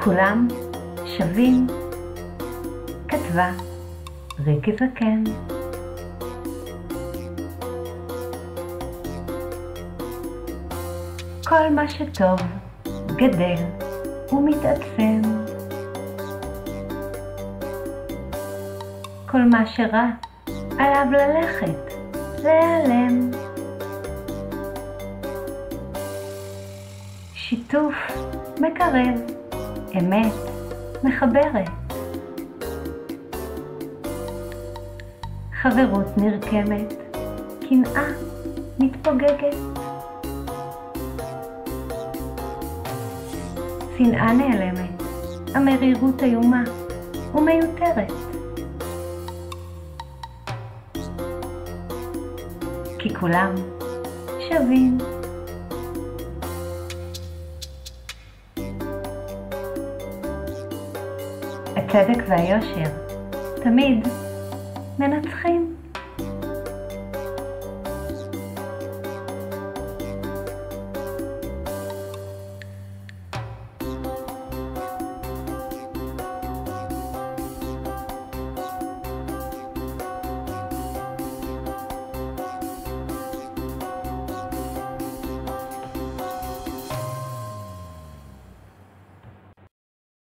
כולם שווים, כתבה ריקי זקן. כל מה שטוב גדל ומתעצם, כל מה שרע עליו ללכת להיעלם. שיתוף מקרב, אמת מחברת, חברות נרקמת, קנאה מתפוגגת, שנאה נעלמת, המרירות איומה ומיותרת, כי כולם שווים. הצדק והיושר תמיד מנצחים.